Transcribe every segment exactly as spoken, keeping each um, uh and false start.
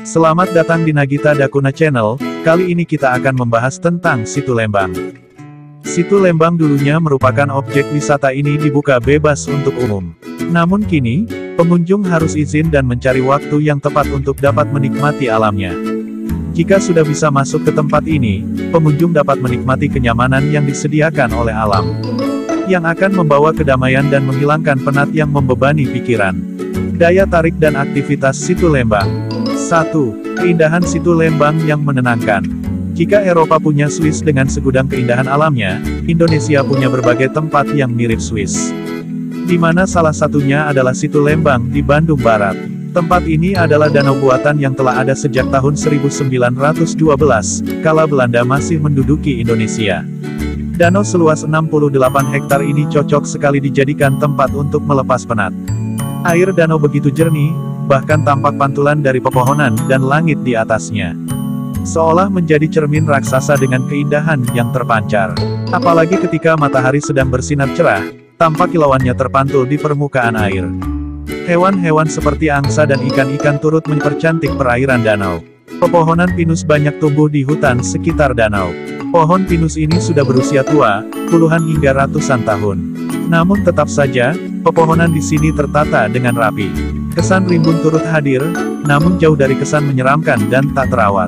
Selamat datang di Nagita Dakuna Channel. Kali ini kita akan membahas tentang Situ Lembang. Situ Lembang dulunya merupakan objek wisata ini dibuka bebas untuk umum. Namun kini, pengunjung harus izin dan mencari waktu yang tepat untuk dapat menikmati alamnya. Jika sudah bisa masuk ke tempat ini, pengunjung dapat menikmati kenyamanan yang disediakan oleh alam, yang akan membawa kedamaian dan menghilangkan penat yang membebani pikiran. Daya tarik dan aktivitas Situ Lembang. satu. Keindahan Situ Lembang yang menenangkan. Jika Eropa punya Swiss dengan segudang keindahan alamnya, Indonesia punya berbagai tempat yang mirip Swiss, di mana salah satunya adalah Situ Lembang di Bandung Barat. Tempat ini adalah danau buatan yang telah ada sejak tahun seribu sembilan ratus dua belas, kala Belanda masih menduduki Indonesia. Danau seluas enam puluh delapan hektar ini cocok sekali dijadikan tempat untuk melepas penat. Air danau begitu jernih, bahkan tampak pantulan dari pepohonan dan langit di atasnya, seolah menjadi cermin raksasa dengan keindahan yang terpancar. Apalagi ketika matahari sedang bersinar cerah, tampak kilauannya terpantul di permukaan air. Hewan-hewan seperti angsa dan ikan-ikan turut mempercantik perairan danau. Pepohonan pinus banyak tumbuh di hutan sekitar danau. Pohon pinus ini sudah berusia tua, puluhan hingga ratusan tahun. Namun tetap saja, pepohonan di sini tertata dengan rapi. Kesan rimbun turut hadir, namun jauh dari kesan menyeramkan dan tak terawat.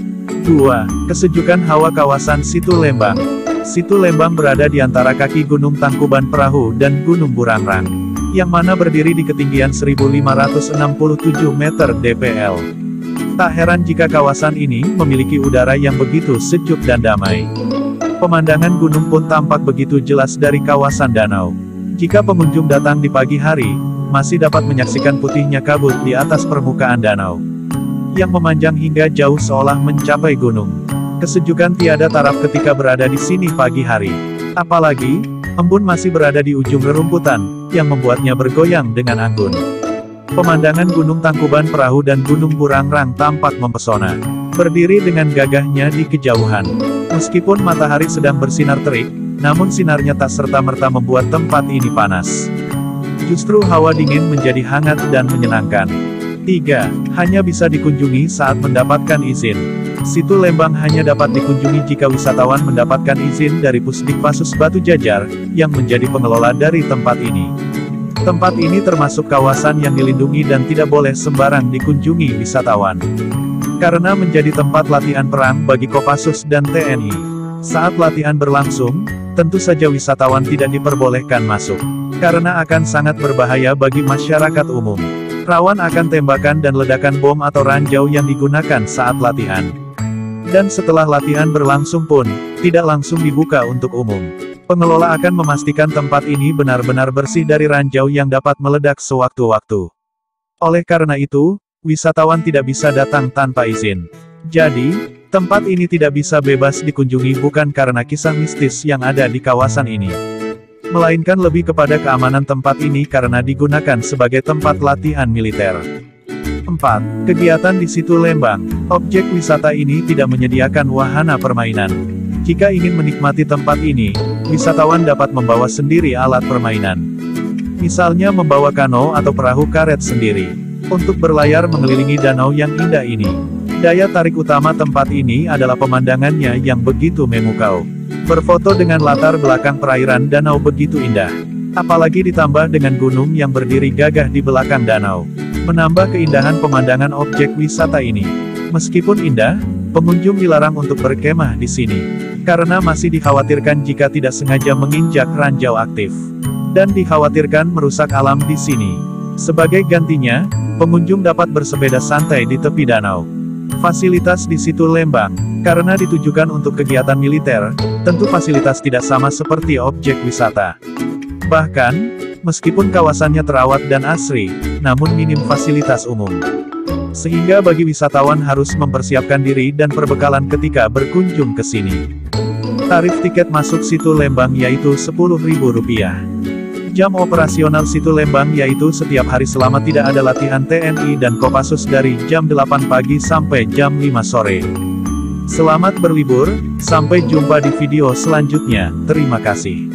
dua. Kesejukan hawa kawasan Situ Lembang. Situ Lembang berada di antara kaki Gunung Tangkuban Perahu dan Gunung Burangrang, yang mana berdiri di ketinggian seribu lima ratus enam puluh tujuh meter D P L. Tak heran jika kawasan ini memiliki udara yang begitu sejuk dan damai. Pemandangan gunung pun tampak begitu jelas dari kawasan danau. Jika pengunjung datang di pagi hari, masih dapat menyaksikan putihnya kabut di atas permukaan danau, yang memanjang hingga jauh seolah mencapai gunung. Kesejukan tiada taraf ketika berada di sini pagi hari. Apalagi, embun masih berada di ujung rerumputan, yang membuatnya bergoyang dengan anggun. Pemandangan Gunung Tangkuban Perahu dan Gunung Burangrang tampak mempesona, berdiri dengan gagahnya di kejauhan. Meskipun matahari sedang bersinar terik, namun sinarnya tak serta-merta membuat tempat ini panas. Justru hawa dingin menjadi hangat dan menyenangkan. tiga. Hanya bisa dikunjungi saat mendapatkan izin. Situ Lembang hanya dapat dikunjungi jika wisatawan mendapatkan izin dari Pusdikpasus Batu Jajar, yang menjadi pengelola dari tempat ini. Tempat ini termasuk kawasan yang dilindungi dan tidak boleh sembarang dikunjungi wisatawan, karena menjadi tempat latihan perang bagi Kopassus dan T N I. Saat latihan berlangsung, tentu saja wisatawan tidak diperbolehkan masuk, karena akan sangat berbahaya bagi masyarakat umum. Rawan akan tembakan dan ledakan bom atau ranjau yang digunakan saat latihan. Dan setelah latihan berlangsung pun, tidak langsung dibuka untuk umum. Pengelola akan memastikan tempat ini benar-benar bersih dari ranjau yang dapat meledak sewaktu-waktu. Oleh karena itu, wisatawan tidak bisa datang tanpa izin. Jadi, tempat ini tidak bisa bebas dikunjungi bukan karena kisah mistis yang ada di kawasan ini, melainkan lebih kepada keamanan tempat ini karena digunakan sebagai tempat latihan militer. empat. Kegiatan di Situ Lembang. Objek wisata ini tidak menyediakan wahana permainan. Jika ingin menikmati tempat ini, wisatawan dapat membawa sendiri alat permainan. Misalnya membawa kano atau perahu karet sendiri, untuk berlayar mengelilingi danau yang indah ini. Daya tarik utama tempat ini adalah pemandangannya yang begitu memukau. Berfoto dengan latar belakang perairan danau begitu indah, apalagi ditambah dengan gunung yang berdiri gagah di belakang danau, menambah keindahan pemandangan objek wisata ini. Meskipun indah, pengunjung dilarang untuk berkemah di sini, karena masih dikhawatirkan jika tidak sengaja menginjak ranjau aktif, dan dikhawatirkan merusak alam di sini. Sebagai gantinya, pengunjung dapat bersepeda santai di tepi danau. Fasilitas di Situ Lembang, karena ditujukan untuk kegiatan militer, tentu fasilitas tidak sama seperti objek wisata. Bahkan, meskipun kawasannya terawat dan asri, namun minim fasilitas umum, sehingga bagi wisatawan harus mempersiapkan diri dan perbekalan ketika berkunjung ke sini. Tarif tiket masuk Situ Lembang yaitu sepuluh ribu rupiah. Jam operasional Situ Lembang yaitu setiap hari selama tidak ada latihan T N I dan Kopassus dari jam delapan pagi sampai jam lima sore. Selamat berlibur, sampai jumpa di video selanjutnya, terima kasih.